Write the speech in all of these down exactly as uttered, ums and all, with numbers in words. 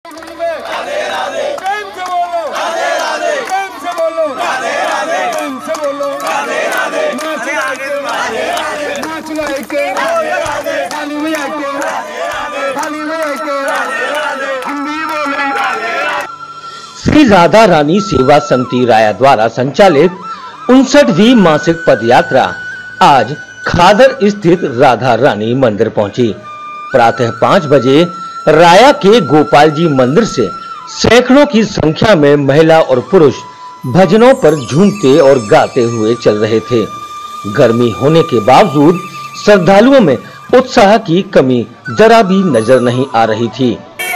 राधे राधे प्रेम से बोलो राधे राधे प्रेम से बोलो राधे राधे प्रेम से बोलो राधे राधे नाच राधे राधे नाच लाके राधे राधे ताली बजाके राधे राधे ताली बजाके राधे राधे हम भी बोले राधे राधे। श्री राधा रानी सेवा समिति राया द्वारा संचालित उनसठवीं मासिक पद यात्रा आज खादर स्थित राधा रानी मंदिर पहुंची। प्रातः पाँच बजे राया के गोपाल जी मंदिर से सैकड़ों की संख्या में महिला और पुरुष भजनों पर झूमते और गाते हुए चल रहे थे। गर्मी होने के बावजूद श्रद्धालुओं में उत्साह की कमी जरा भी नजर नहीं आ रही थी।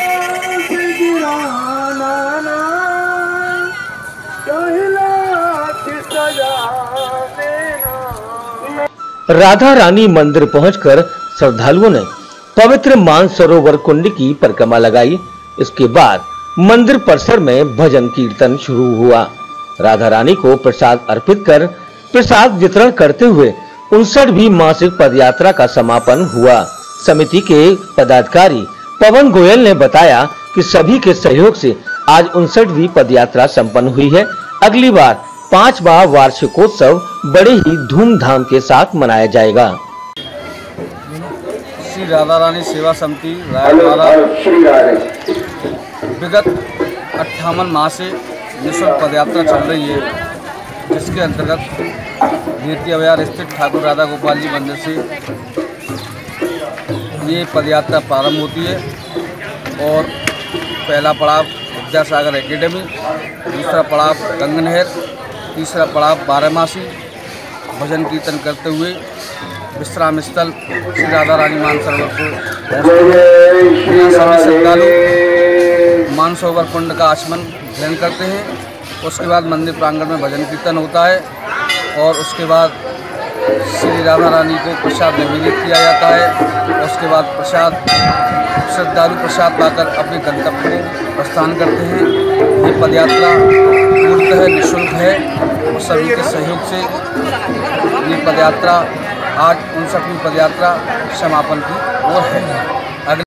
राधा रानी मंदिर पहुंचकर श्रद्धालुओं ने पवित्र मानसरोवर कुंड की परिक्रमा लगाई। इसके बाद मंदिर परिसर में भजन कीर्तन शुरू हुआ। राधा रानी को प्रसाद अर्पित कर प्रसाद वितरण करते हुए उनसठवीं मासिक पदयात्रा का समापन हुआ। समिति के पदाधिकारी पवन गोयल ने बताया कि सभी के सहयोग से आज उनसठवीं पदयात्रा संपन्न हुई है। अगली बार पांचवा वार्षिकोत्सव बड़े ही धूमधाम के साथ मनाया जाएगा। श्री राधा रानी सेवा समिति राय द्वारा विगत अट्ठावन माह से निःशुल्क पदयात्रा चल रही है, जिसके अंतर्गत नीति अवयार स्थित ठाकुर राधा गोपाल जी मंदिर से ये पदयात्रा प्रारंभ होती है और पहला पड़ाव विद्यासागर एकेडमी, दूसरा पड़ाव गंगनहर, तीसरा पड़ाव बारहमासी भजन कीर्तन करते हुए विश्राम स्थल श्री राधा रानी मानसरोवर को पहुँचते हैं। सभी श्रद्धालु मानसरोवर कुंड का आचमन ग्रहण करते हैं। उसके बाद मंदिर प्रांगण में भजन कीर्तन होता है और उसके बाद श्री राधा रानी को प्रसाद निवेदित किया जाता है। उसके बाद प्रसाद श्रद्धालु प्रसाद पाकर अपने गंतव्य को प्रस्थान करते हैं। ये पदयात्रा पूर्णतः निःशुल्क है और सभी के सहयोग से ये पदयात्रा आज उनसठवीं पदयात्रा समापन की ओर है।